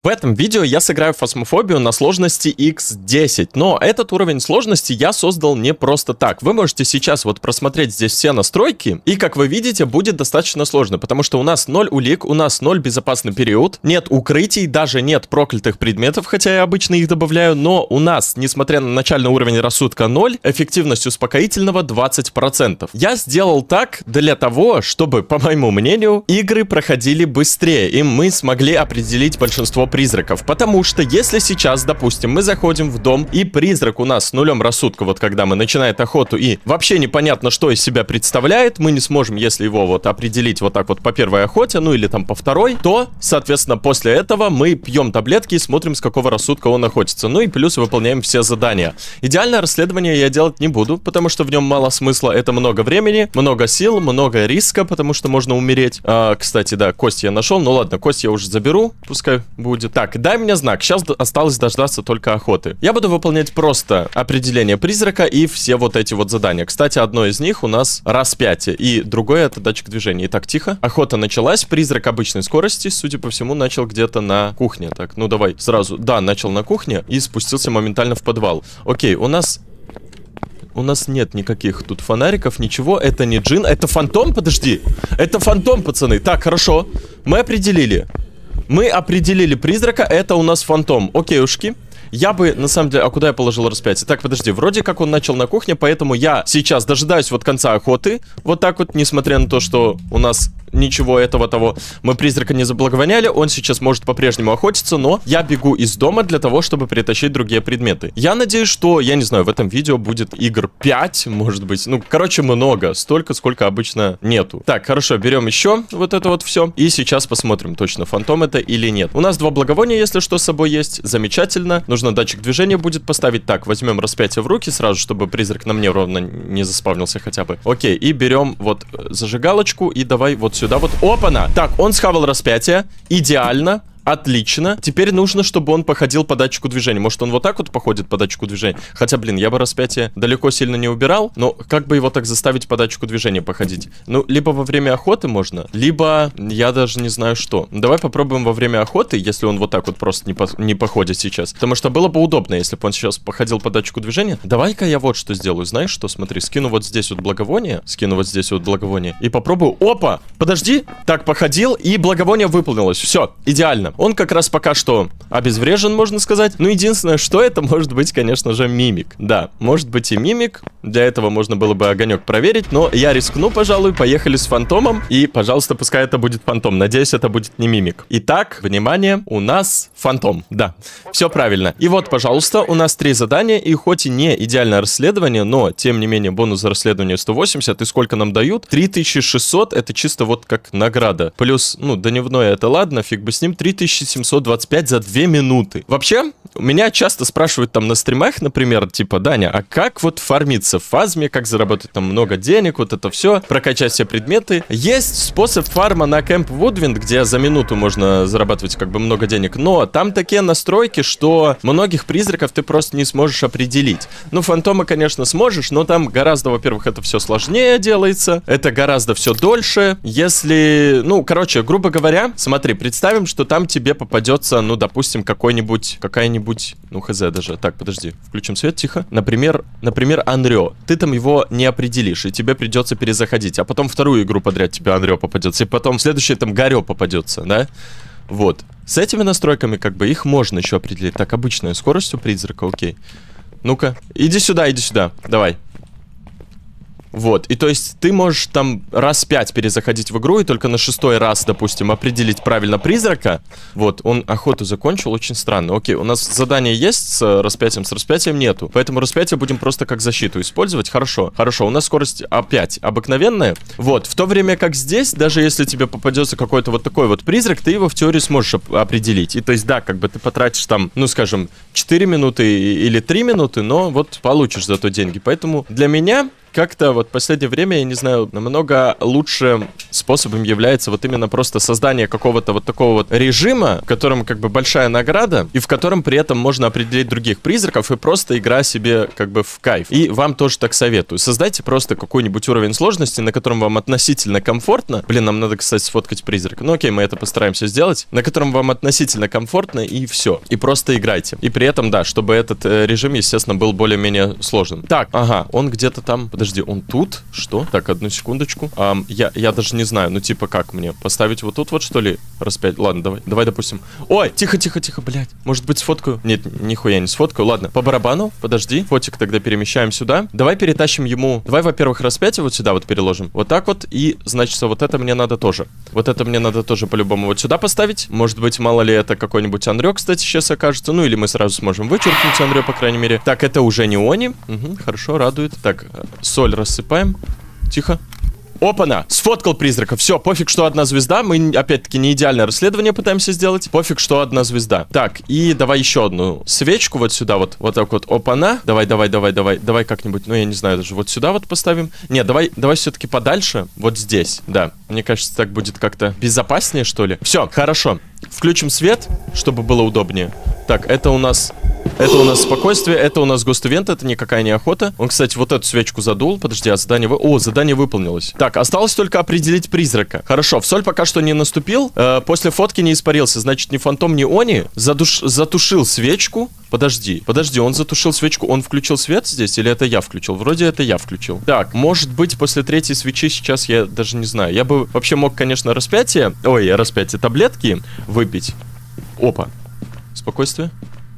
В этом видео я сыграю в фасмофобию на сложности X10, но этот уровень сложности я создал не просто так. Вы можете сейчас вот просмотреть здесь все настройки, и как вы видите, будет достаточно сложно, потому что у нас 0 улик, у нас 0 безопасный период, нет укрытий, даже нет проклятых предметов, хотя я обычно их добавляю, но у нас, несмотря на начальный уровень рассудка 0, эффективность успокоительного 20%. Я сделал так для того, чтобы, по моему мнению, игры проходили быстрее, и мы смогли определить большинство призраков. Потому что если сейчас, допустим, мы заходим в дом, и призрак у нас с нулем рассудка, вот когда мы начинаем охоту, и вообще непонятно, что из себя представляет, мы не сможем, если его вот определить вот так вот по первой охоте, ну или там по второй, то, соответственно, после этого мы пьем таблетки и смотрим, с какого рассудка он охотится. Ну и плюс выполняем все задания. Идеальное расследование я делать не буду, потому что в нем мало смысла. Это много времени, много сил, много риска, потому что можно умереть. Кстати, да, кость я нашел. Ну ладно, кость я уже заберу, пускай будет. Так, дай мне знак. Сейчас осталось дождаться только охоты. Я буду выполнять просто определение призрака и все вот эти вот задания. Кстати, одно из них у нас распятие, и другое это датчик движения. Итак, тихо. Охота началась. Призрак обычной скорости, судя по всему, начал где-то на кухне. Так, ну давай сразу. Да, начал на кухне и спустился моментально в подвал. Окей, у нас нет никаких тут фонариков, ничего. Это не джин, это фантом, подожди. Это фантом, пацаны. Так, хорошо. Мы определили призрака, это у нас фантом. Окейушки. Я бы, на самом деле... А куда я положил распятие? Так, подожди, вроде как он начал на кухне, поэтому я сейчас дожидаюсь вот конца охоты. Вот так вот, несмотря на то, что у нас ничего этого того. Мы призрака не заблаговоняли, он сейчас может по-прежнему охотиться, но я бегу из дома для того, чтобы притащить другие предметы. Я надеюсь, что, я не знаю, в этом видео будет игр 5, может быть. Ну, короче, много. Столько, сколько обычно нету. Так, хорошо, берем еще вот это вот все. И сейчас посмотрим, точно фантом это или нет. У нас 2 благовония, если что, с собой есть. Замечательно. Нужно датчик движения будет поставить. Так, возьмем распятие в руки сразу, чтобы призрак на мне ровно не заспавнился хотя бы. Окей, и берем вот зажигалочку и давай вот сюда вот. Опа-на! Так, он схавал распятие. Идеально. Отлично. Теперь нужно, чтобы он походил по датчику движения. Может, он вот так вот походит по датчику движения? Хотя, блин, я бы распятие далеко сильно не убирал. Но как бы его так заставить по датчику движения походить? Ну, либо во время охоты можно, либо я даже не знаю что. Давай попробуем во время охоты, если он вот так вот просто не походит сейчас. Потому что было бы удобно, если бы он сейчас походил по датчику движения. Давай-ка я вот что сделаю. Знаешь что? Смотри, скину вот здесь вот благовоние. И попробую. Опа! Подожди. Так, походил, и благовоние выполнилось. Все, идеально. Он как раз пока что обезврежен, можно сказать. Ну, единственное, что это может быть, конечно же, мимик. Да, может быть и мимик. Для этого можно было бы огонек проверить, но я рискну, пожалуй. Поехали с фантомом. И, пожалуйста, пускай это будет фантом. Надеюсь, это будет не мимик. Итак, внимание, у нас фантом. Да, все правильно. И вот, пожалуйста, у нас 3 задания. И хоть и не идеальное расследование, но, тем не менее, бонус за расследование 180. И сколько нам дают? 3600. Это чисто вот как награда. Плюс, ну, дневное это ладно, фиг бы с ним. 3725 за 2 минуты. Вообще, меня часто спрашивают там на стримах, например, типа, Даня, а как вот фармиться в фазме, как заработать там много денег, вот это все, прокачать все предметы. Есть способ фарма на Camp Woodwind, где за минуту можно зарабатывать как бы много денег, но там такие настройки, что многих призраков ты просто не сможешь определить. Ну, фантома, конечно, сможешь, но там гораздо, во-первых, это все сложнее делается, это гораздо все дольше. Если, ну, короче, грубо говоря, смотри, представим, что там тебе попадется, ну, допустим, какая-нибудь, ну, хз даже. Так, подожди, включим свет, тихо. Например, Анрё. Ты там его не определишь, и тебе придется перезаходить. А потом вторую игру подряд тебе Анрё попадется, и потом следующий там Гарё попадется, да? Вот. С этими настройками, как бы, их можно еще определить. Так, обычная скорость у призрака, окей. Ну-ка, иди сюда, давай. Вот, и то есть ты можешь там раз 5 перезаходить в игру и только на 6-й раз, допустим, определить правильно призрака. Вот, он охоту закончил, очень странно. Окей, у нас задание есть с распятием нету. Поэтому распятие будем просто как защиту использовать. Хорошо, у нас скорость опять обыкновенная. Вот, в то время как здесь, даже если тебе попадется какой-то вот такой вот призрак, ты его в теории сможешь определить. И то есть, да, как бы ты потратишь там, ну, скажем, 4 минуты или 3 минуты, но вот получишь зато деньги. Поэтому для меня... как-то вот в последнее время, я не знаю, намного лучше способом является вот именно просто создание какого-то вот такого вот режима, в котором как бы большая награда, и в котором при этом можно определить других призраков, и просто игра себе как бы в кайф. И вам тоже так советую. Создайте просто какой-нибудь уровень сложности, на котором вам относительно комфортно. Блин, нам надо, кстати, сфоткать призрака. Ну окей, мы это постараемся сделать. На котором вам относительно комфортно, и все. И просто играйте. И при этом, да, чтобы этот режим, естественно, был более-менее сложным. Так, ага, он где-то там. Подожди, он тут? Что? Так, одну секундочку. Я даже не знаю, ну типа как мне? Поставить вот тут вот, что ли? Распять. Ладно, давай, допустим. Ой, тихо, блядь. Может быть, сфоткаю? Нет, нихуя не сфоткаю. Ладно, по барабану, подожди. Фотик тогда перемещаем сюда. Давай перетащим ему. Давай, во-первых, распятие вот сюда вот переложим. Вот так вот. И, значит, вот это мне надо тоже. Вот это мне надо тоже по-любому вот сюда поставить. Может быть, мало ли это какой-нибудь Анрё, кстати, сейчас окажется. Ну, или мы сразу сможем вычеркнуть Анрё, по крайней мере. Так, это уже не они. Угу, хорошо, радует. Так, соль рассыпаем. Тихо. Опа-на! Сфоткал призрака. Все, пофиг, что одна звезда. Мы, опять-таки, не идеальное расследование пытаемся сделать. Пофиг, что одна звезда. Так, и давай еще одну свечку вот сюда вот. Вот так вот. Опа-на. Давай как-нибудь, ну, я не знаю, даже вот сюда вот поставим. Не, давай все-таки подальше. Вот здесь, да. Мне кажется, так будет как-то безопаснее, что ли. Все, хорошо. Включим свет, чтобы было удобнее. Так, это у нас спокойствие, это у нас гост-ивент, это никакая не охота. Он, кстати, вот эту свечку задул. Подожди, а задание... О, задание выполнилось. Так, осталось только определить призрака. Хорошо, в соль пока что не наступил. После фотки не испарился. Значит, ни фантом, ни они. Затушил свечку. Подожди, он затушил свечку. Он включил свет здесь или это я включил? Вроде это я включил. Так, может быть, после третьей свечи сейчас я даже не знаю. Я бы вообще мог, конечно, распятие, таблетки выпить. Опа. Спокойствие.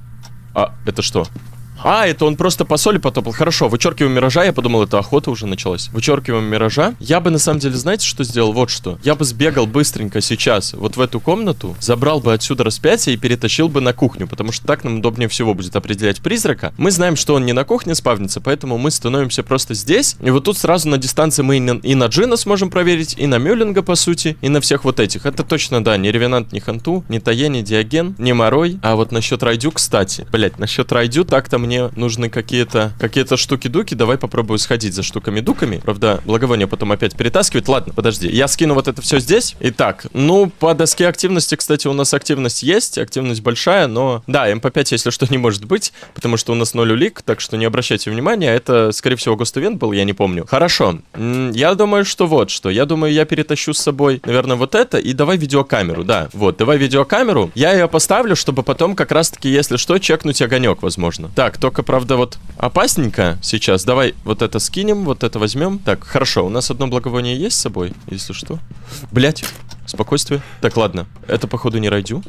А, это что? А, это он просто по соли потопал. Хорошо, вычеркиваем миража. Я подумал, это охота уже началась. Вычеркиваем миража. Я бы, на самом деле, знаете, что сделал? Вот что. Я бы сбегал быстренько сейчас вот в эту комнату, забрал бы отсюда распятие и перетащил бы на кухню, потому что так нам удобнее всего будет определять призрака. Мы знаем, что он не на кухне спавнится, поэтому мы становимся просто здесь. И вот тут сразу на дистанции мы и на Джина сможем проверить, и на Мюллинга, по сути, и на всех вот этих. Это точно, да, не Ревенант, не Ханту, не Тае, не Диоген, не Морой. А вот насчет Райдю, кстати. Блять, насчет Райдю так-то мне нужны какие-то штуки-дуки. Давай попробую сходить за штуками-дуками. Правда, благовоние потом опять перетаскивать. Ладно, подожди. Я скину вот это все здесь. Итак, ну, по доске активности, кстати, у нас активность есть. Активность большая, но... Да, МП5, если что, не может быть, потому что у нас 0 улик, так что не обращайте внимания. Это, скорее всего, гост-ивент был, я не помню. Хорошо. Я думаю, что вот что. Я думаю, я перетащу с собой, наверное, вот это. И давай видеокамеру, да. Вот, давай видеокамеру. Я ее поставлю, чтобы потом как раз-таки, если что, чекнуть огонек, возможно. Так, только, правда, вот опасненько сейчас. Давай вот это скинем, вот это возьмем. Так, хорошо, у нас одно благовоние есть с собой, если что. Блять, спокойствие. Так, ладно, это, походу, не Райдю.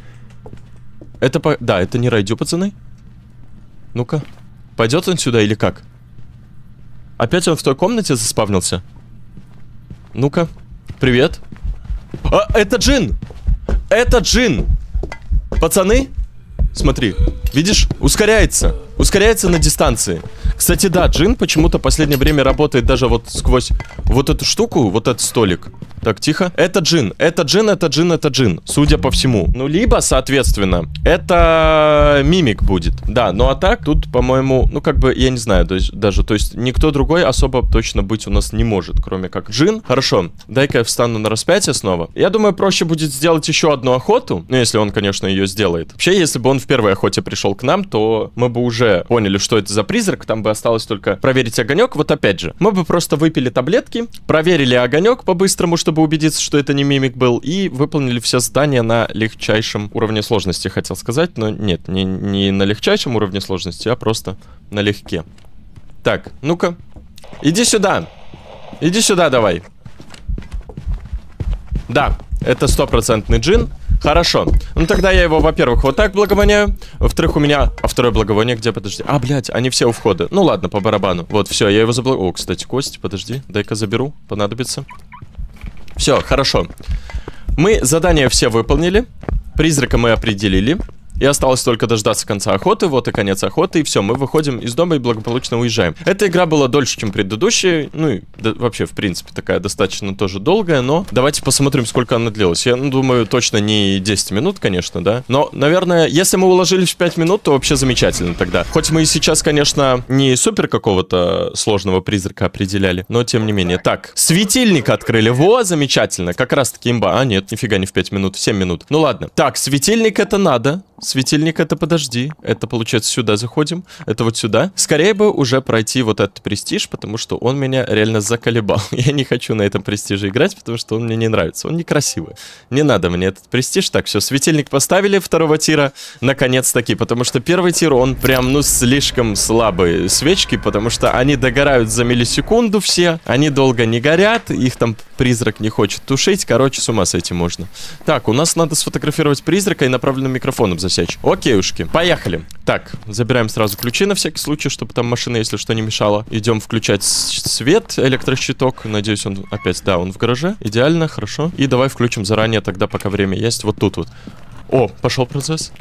Да, это не Райдю, пацаны. Ну-ка, пойдет он сюда или как? Опять он в той комнате заспавнился? Ну-ка, привет. А, это Джин! Это Джин! Пацаны, смотри, видишь, ускоряется. Ускоряется на дистанции. Кстати, да, Джин почему-то в последнее время работает даже вот сквозь вот эту штуку, вот этот столик. Так, тихо. Это Джин. Это Джин. Судя по всему. Ну, либо, соответственно, это мимик будет. Да, ну а так, тут, по-моему, ну, как бы, я не знаю даже. То есть, никто другой особо точно быть у нас не может, кроме как Джин. Хорошо, дай-ка я встану на распятие снова. Я думаю, проще будет сделать еще одну охоту. Ну, если он, конечно, ее сделает. Вообще, если бы он в первой охоте пришел к нам, то мы бы уже поняли, что это за призрак. Там бы осталось только проверить огонек. Вот опять же, мы бы просто выпили таблетки, проверили огонек по-быстрому, чтобы убедиться, что это не мимик был, и выполнили все задания на легчайшем уровне сложности, хотел сказать, но нет, не на легчайшем уровне сложности, а просто налегке. Так, ну-ка, иди сюда давай. Да, это 100% Джин. Хорошо. Ну тогда я его, во-первых, вот так благовоняю. Во-вторых, у меня... А второе благовоние где? Подожди. А, блядь, они все у входа. Ну ладно, по барабану. Вот, все, я его заблаговал. О, кстати, кость, подожди. Дай-ка заберу, понадобится. Все, хорошо. Мы задания все выполнили. Призрака мы определили. И осталось только дождаться конца охоты. Вот и конец охоты. И все, мы выходим из дома и благополучно уезжаем. Эта игра была дольше, чем предыдущая. Ну и вообще, в принципе, такая достаточно тоже долгая. Но давайте посмотрим, сколько она длилась. Я думаю, точно не 10 минут, конечно, да. Но, наверное, если мы уложились в 5 минут, то вообще замечательно тогда. Хоть мы и сейчас, конечно, не супер какого-то сложного призрака определяли, но тем не менее. Так, светильник открыли. Во, замечательно. Как раз-таки имба. А, нет, нифига не в 5 минут, в 7 минут. Ну ладно. Так, светильник это надо. Светильник это подожди. Это, получается, сюда заходим. Это вот сюда. Скорее бы уже пройти вот этот престиж, потому что он меня реально заколебал. Я не хочу на этом престиже играть, потому что он мне не нравится. Он некрасивый. Не надо мне этот престиж. Так, все, светильник поставили второго тира. Наконец-таки, потому что первый тир, он прям, ну, слишком слабые свечки, потому что они догорают за миллисекунду все. Они долго не горят. Их там призрак не хочет тушить. Короче, с ума сойти можно. Так, у нас надо сфотографировать призрака и направленным микрофоном засечь. Окейушки, поехали. Так, забираем сразу ключи на всякий случай, чтобы там машина, если что, не мешала. Идем включать свет, электрощиток. Надеюсь, он опять, да, он в гараже. Идеально, хорошо. И давай включим заранее тогда, пока время есть. Вот тут вот. О, пошел процесс.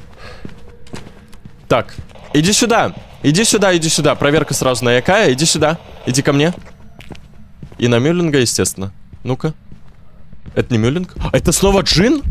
Так, иди сюда. Иди сюда, иди сюда. Проверка сразу на Якая. Иди сюда. Иди ко мне. И на Мюллинга, естественно. Ну-ка. Это не Мюллинг? Это снова Джин?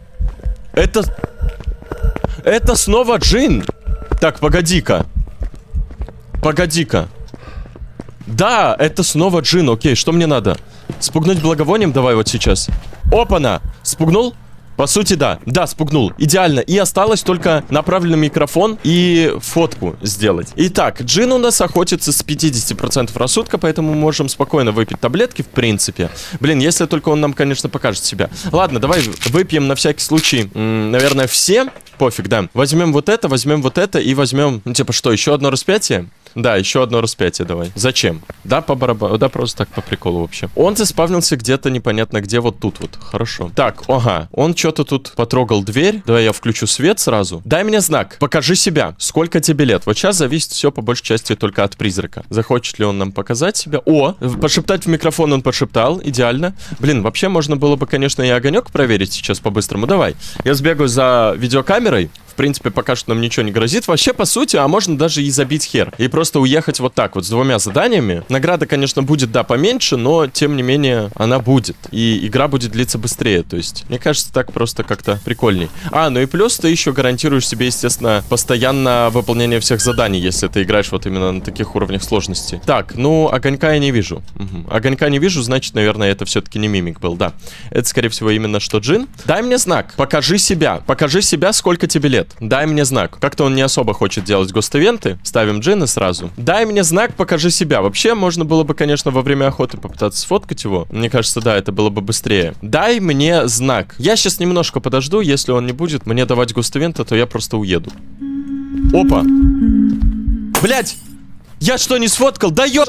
Это снова Джин. Так, погоди-ка. Погоди-ка. Да, это снова Джин. Окей, что мне надо? Спугнуть благовонием? Давай вот сейчас. Опа-на! Спугнул? По сути, да. Да, спугнул. Идеально. И осталось только направленный микрофон и фотку сделать. Итак, Джин у нас охотится с 50% рассудка, поэтому мы можем спокойно выпить таблетки, в принципе. Блин, если только он нам, конечно, покажет себя. Ладно, давай выпьем на всякий случай, наверное, все. Пофиг, да. Возьмем вот это и возьмем, ну, типа, что, еще одно распятие? Да, еще одно распятие давай. Зачем? Да, по барабану. Да, просто так по приколу вообще. Он заспавнился где-то непонятно где, вот тут вот. Хорошо. Так, ага. Он что-то тут потрогал дверь. Давай я включу свет сразу. Дай мне знак. Покажи себя. Сколько тебе лет? Вот сейчас зависит все по большей части только от призрака. Захочет ли он нам показать себя? О, пошептать в микрофон он пошептал. Идеально. Блин, вообще можно было бы, конечно, и огонек проверить сейчас по-быстрому. Давай. Я сбегаю за видеокамерой. В принципе, пока что нам ничего не грозит. Вообще, по сути, а можно даже и забить хер. И просто уехать вот так вот, с 2 заданиями. Награда, конечно, будет, да, поменьше, но, тем не менее, она будет. И игра будет длиться быстрее. То есть, мне кажется, так просто как-то прикольней. А, ну и плюс ты еще гарантируешь себе, естественно, постоянно выполнение всех заданий, если ты играешь вот именно на таких уровнях сложности. Так, ну, огонька я не вижу. Огонька не вижу, значит, наверное, это все-таки не мимик был, да. Это, скорее всего, именно что Джин. Дай мне знак. Покажи себя. Покажи себя, сколько тебе лет. Дай мне знак. Как-то он не особо хочет делать гост-ивенты. Ставим Джина сразу. Дай мне знак, покажи себя. Вообще, можно было бы, конечно, во время охоты попытаться сфоткать его. Мне кажется, да, это было бы быстрее. Дай мне знак. Я сейчас немножко подожду. Если он не будет мне давать гост-ивента, то я просто уеду. Опа. Блять! Я что, не сфоткал? Да ё...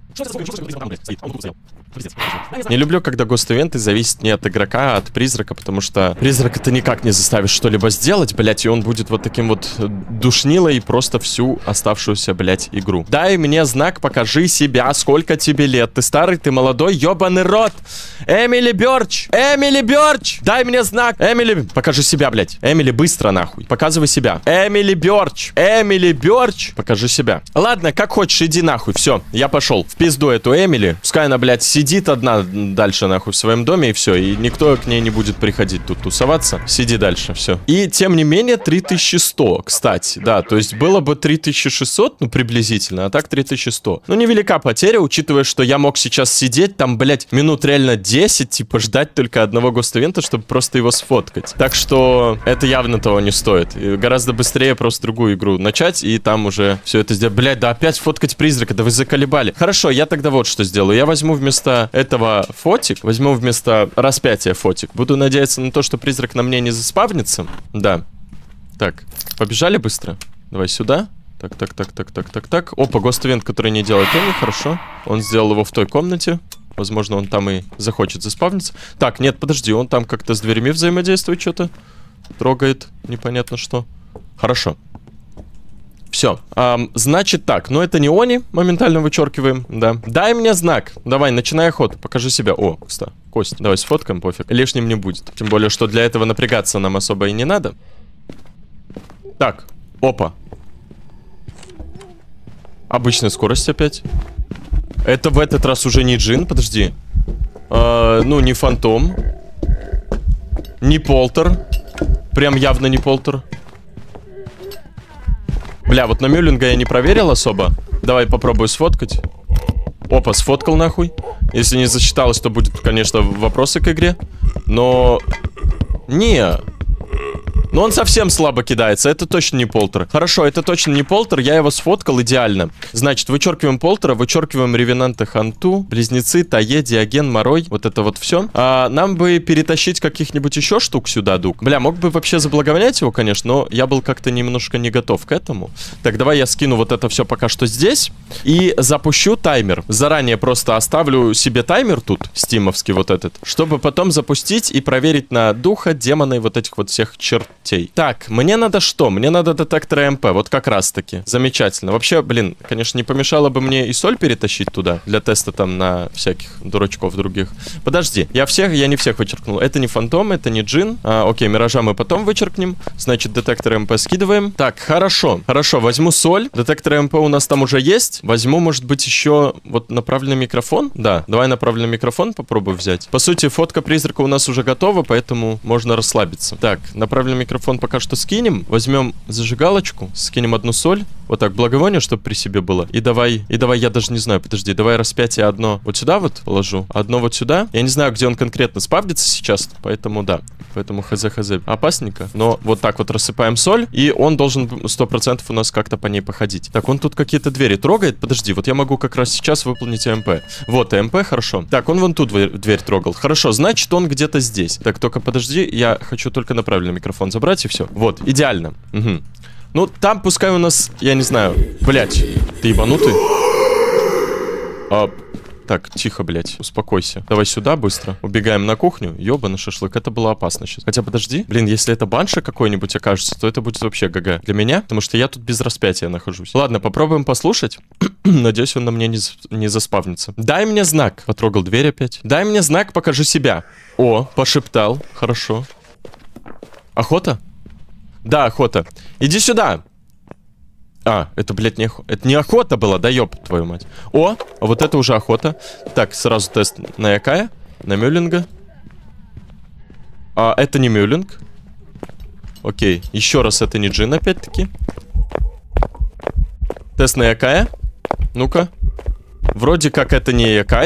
Не люблю, когда гост-ивенты зависят не от игрока, а от призрака, потому что призрака ты никак не заставишь что-либо сделать, блять, и он будет вот таким вот душнилой просто всю оставшуюся, блять, игру. Дай мне знак, покажи себя, сколько тебе лет. Ты старый, ты молодой, ёбаный рот. Эмили Бёрч! Эмили Бёрч! Дай мне знак! Эмили... Покажи себя, блять. Эмили, быстро нахуй. Показывай себя. Эмили Бёрч! Эмили Бёрч! Покажи себя. Ладно, как хочешь, иди нахуй. Все, я пошел. В пизду эту Эмили. Пускай она, блядь, сидит одна дальше нахуй в своем доме и все. И никто к ней не будет приходить тут тусоваться. Сиди дальше, все. И тем не менее 3100, кстати. Да, то есть было бы 3600, ну приблизительно, а так 3100. Ну невелика потеря, учитывая, что я мог сейчас сидеть там, блядь, минут реально 10, типа ждать только одного гост-ивента, чтобы просто его сфоткать. Так что это явно того не стоит. И гораздо быстрее просто другую игру начать и там уже все это сделать. Блядь, да опять фоткать призрака, да вы заколебали. Хорошо, я тогда вот что сделаю. Я возьму вместо этого фотик, возьму вместо распятия фотик. Буду надеяться на то, что призрак на мне не заспавнится. Да. Так, побежали быстро. Давай сюда. Так. Опа, гост-ивент, который не делает Эми, хорошо. Он сделал его в той комнате. Возможно, он там и захочет заспавниться. Так, нет, подожди, он там как-то с дверями взаимодействует что-то. Трогает, непонятно что. Хорошо. Все. Значит так, но это не они. Моментально вычеркиваем, да. Дай мне знак. Давай, начинай охоту. Покажи себя. О, кстати, кость. Давай сфоткаем, пофиг. Лишним не будет. Тем более, что для этого напрягаться нам особо и не надо. Так, опа. Обычная скорость опять. Это в этот раз уже не джин, подожди. Ну, не фантом. Не полтер. Прям явно не полтер. Бля, вот на Мюллинга я не проверил особо. Давай попробую сфоткать. Опа, сфоткал нахуй. Если не зачиталось, то будет, конечно, вопросы к игре. Но... Не... Но он совсем слабо кидается, это точно не полтер. Хорошо, это точно не полтер, я его сфоткал идеально. Значит, вычеркиваем полтера, вычеркиваем Ревенанта Ханту, Близнецы, Тае, Диоген, Морой. Вот это вот все. Нам бы перетащить каких-нибудь еще штук сюда, Дук. Бля, мог бы вообще заблаговонять его, конечно, но я был как-то немножко не готов к этому. Так, давай я скину вот это все пока что здесь. И запущу таймер. Заранее просто оставлю себе таймер тут, стимовский вот этот, чтобы потом запустить и проверить на духа, демона и вот этих вот всех чертей. Так, мне надо что? Мне надо детектор МП, вот как раз таки. Замечательно. Вообще, блин, конечно, не помешало бы мне и соль перетащить туда, для теста там на всяких дурачков других. Подожди, я не всех вычеркнул. Это не фантом, это не джин. Окей, миража мы потом вычеркнем. Значит, детектор МП скидываем. Так, хорошо, возьму соль. Детектор МП у нас там уже есть. Возьму, может быть, еще вот направленный микрофон. Да, давай направленный микрофон попробую взять. По сути, фотка призрака у нас уже готова, поэтому можно расслабиться. Так, направленный микрофон пока что скинем. Возьмем зажигалочку, скинем одну соль. Вот так, благовоние, чтобы при себе было. И давай, я даже не знаю, подожди, давай распятие одно вот сюда вот положу, одно вот сюда. Я не знаю, где он конкретно спавнится сейчас, поэтому да. Поэтому хз. Опасненько. Но вот так вот рассыпаем соль, и он должен 100% у нас как-то по ней походить. Так, он тут какие-то двери трогает. Подожди, вот я могу как раз сейчас выполнить МП. Вот, МП, хорошо. Так, он вон тут дверь трогал. Хорошо, значит, он где-то здесь. Так, только подожди, я хочу только направленный микрофон забрать, и все. Вот, идеально. Угу. Ну, там пускай у нас, я не знаю. Блять, ты ебанутый? Так, тихо, блядь, успокойся. Давай сюда быстро. Убегаем на кухню. Ёбаный шашлык, это было опасно сейчас. Хотя, подожди. Блин, если это банша какой-нибудь окажется, то это будет вообще ГГ. Для меня, потому что я тут без распятия нахожусь. Ладно, попробуем послушать. Надеюсь, он на мне не заспавнится. Дай мне знак. Потрогал дверь опять. Дай мне знак, покажи себя. О, пошептал. Хорошо. Охота? Да, охота. Иди сюда. Это, блядь, это не охота была, да ёб твою мать. О, вот это уже охота. Так, сразу тест на Якая, на Мюллинга. Это не Мюллинг. Окей, еще раз это не джин, опять-таки. Тест на Якая. Ну-ка. Вроде как это не Якай.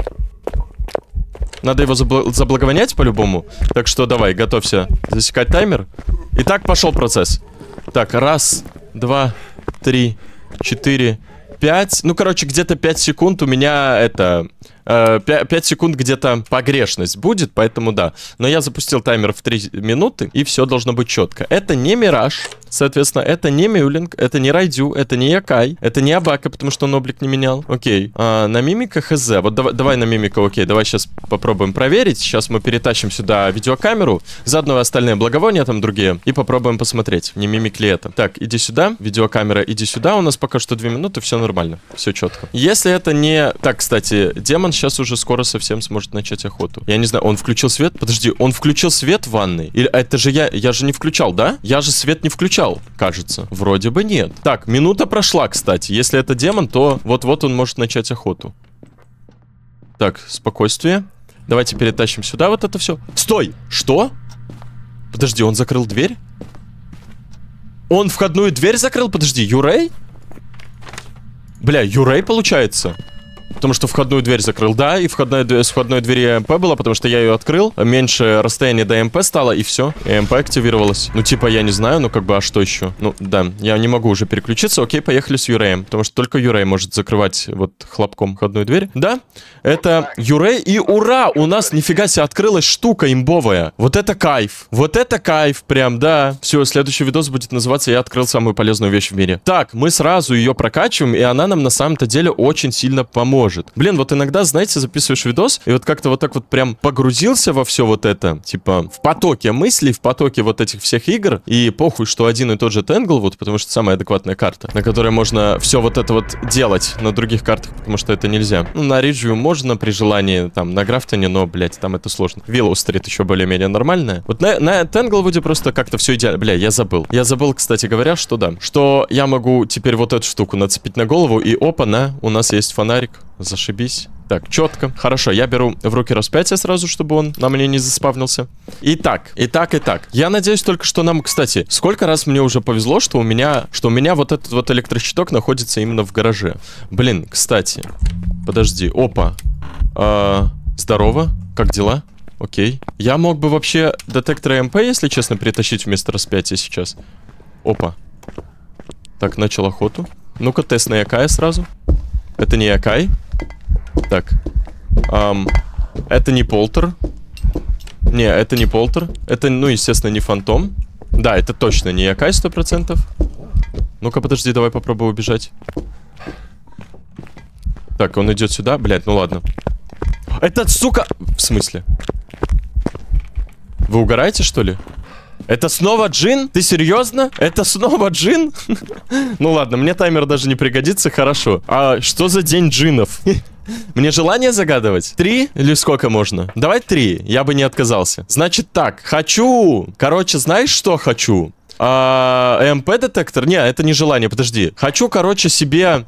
Надо его заблаговонять по-любому. Так что давай, готовься засекать таймер. Итак, пошел процесс. Так, 1, 2, 3, 4, 5. Ну, короче, где-то 5 секунд у меня это... 5 секунд где-то погрешность будет, поэтому да. Но я запустил таймер в 3 минуты, и все должно быть четко. Это не Мираж, соответственно, это не Мюллинг, это не Райдю, это не Якай, это не Абака, потому что он облик не менял. Окей. На Мимика хз. Вот давай на Мимика, окей. Давай сейчас попробуем проверить. Сейчас мы перетащим сюда видеокамеру, заодно остальные благовония там другие, и попробуем посмотреть, не Мимик ли это. Так, иди сюда, видеокамера, иди сюда. У нас пока что 2 минуты, все нормально, все четко. Если это не... Так, кстати, демон сейчас уже скоро совсем сможет начать охоту. Я не знаю, он включил свет? Подожди, он включил свет в ванной? Или это же я же не включал, да? Я же свет не включал, кажется. Вроде бы нет. Так, минута прошла, кстати. Если это демон, то вот-вот он может начать охоту. Так, спокойствие. Давайте перетащим сюда вот это все. Стой! Что? Подожди, он закрыл дверь? Он входную дверь закрыл? Подожди, Юрей? Бля, Юрей получается? Потому что входную дверь закрыл, да, и с входной двери МП было, потому что я ее открыл. Меньше расстояние до МП стало, и все. И МП активировалось. Ну, типа, я не знаю, ну, как бы, а что еще? Ну, да, я не могу уже переключиться. Окей, поехали с Юреем. Потому что только Юрей может закрывать вот хлопком входную дверь. Да, это Юрей, и ура! У нас нифига себе открылась штука имбовая. Вот это кайф. Вот это кайф, прям, да. Все, следующий видос будет называться «Я открыл самую полезную вещь в мире». Так, мы сразу ее прокачиваем, и она нам на самом-то деле очень сильно поможет. может. Блин, вот иногда, знаете, записываешь видос, и вот как-то вот так вот прям погрузился во все вот это, типа, в потоке мыслей, в потоке вот этих всех игр, и похуй, что один и тот же Тэнглвуд, потому что самая адекватная карта, на которой можно все вот это вот делать на других картах, потому что это нельзя. Ну, на Риджвью можно при желании, там, на Графтоне, но, блядь, там это сложно. Виллоу-стрит еще более-менее нормальная. Вот на Тэнглвуде просто как-то все идеально. Бля, я забыл. Я забыл, кстати говоря, что да, что я могу теперь вот эту штуку нацепить на голову, и опа-на, у нас есть фонарик. Зашибись. Так, четко. Хорошо, я беру в руки распятие сразу, чтобы он на мне не заспавнился. Итак. Я надеюсь только, что нам, кстати, сколько раз мне уже повезло, что у меня вот этот вот электрощиток находится именно в гараже. Блин, кстати. Подожди. Опа. Здорово. Как дела? Окей. Я мог бы вообще детектор МП, если честно, притащить вместо распятия сейчас. Опа. Так, начал охоту. Ну-ка, тест на Якая сразу. Это не Якай. Так. Это не Полтер. Не, это не Полтер. Это, ну, естественно, не Фантом. Да, это точно не Якай 100%. Ну-ка, подожди, давай попробую убежать. Так, он идет сюда. Блядь, ну ладно. Этот, сука... В смысле? Вы угораете, что ли? Это снова джин? Ты серьезно? Это снова джин? Ну ладно, мне таймер даже не пригодится, хорошо. А что за день джинов? Мне желание загадывать? 3 или сколько можно? Давай 3, я бы не отказался. Значит так, хочу... Короче, знаешь, что хочу? МП-детектор? Не, это не желание, подожди. Хочу, короче, себе...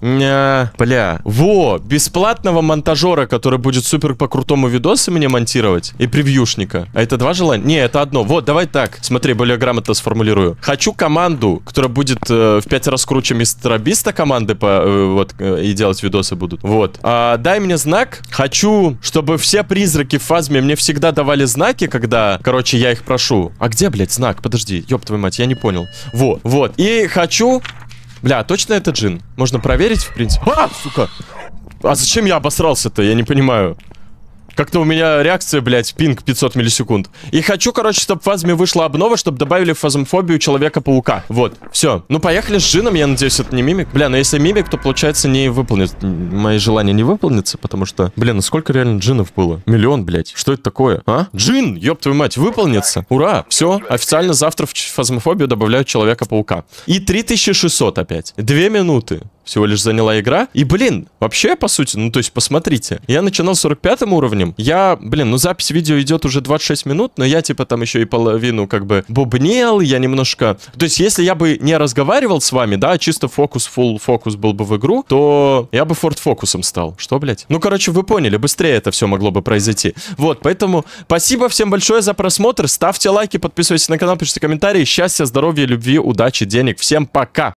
бесплатного монтажера, который будет супер по-крутому видосы мне монтировать. И превьюшника. А это 2 желания? Не, это одно. Вот, давай так. Смотри, более грамотно сформулирую. Хочу команду, которая будет в 5 раз круче Мистера Биста команды и делать видосы будут. Вот. Дай мне знак. Хочу, чтобы все призраки в Фазме мне всегда давали знаки, когда, короче, я их прошу. А где, блядь, знак? Подожди, ёб твою мать, я не понял. Вот. И хочу... Бля, точно это джин? Можно проверить, в принципе. Сука! А зачем я обосрался-то? Я не понимаю. Как-то у меня реакция, блядь, пинг 500 миллисекунд. И хочу, короче, чтобы в Фазме вышла обнова, чтобы добавили в фазмофобию Человека-паука. Вот, все. Ну, поехали с джином, я надеюсь, это не мимик. Бля, но если мимик, то, получается, не выполнит. Мои желания не выполнятся, потому что... Блин, ну сколько реально джинов было? 1 000 000, блядь. Что это такое? А? Джин, ёб твою мать, выполнится. Ура, все. Официально завтра в фазмофобию добавляют Человека-паука. И 3600 опять. 2 минуты всего лишь заняла игра. И, блин, вообще, по сути, ну, то есть, посмотрите. Я начинал 45-м уровнем. Запись видео идет уже 26 минут, но я, типа, там еще и половину, как бы, бубнел, я немножко... То есть, если я бы не разговаривал с вами, да, чисто full фокус был бы в игру, то я бы форд-фокусом стал. Что, блядь? Ну, короче, вы поняли, быстрее это все могло бы произойти. Вот, поэтому спасибо всем большое за просмотр. Ставьте лайки, подписывайтесь на канал, пишите комментарии. Счастья, здоровья, любви, удачи, денег. Всем пока!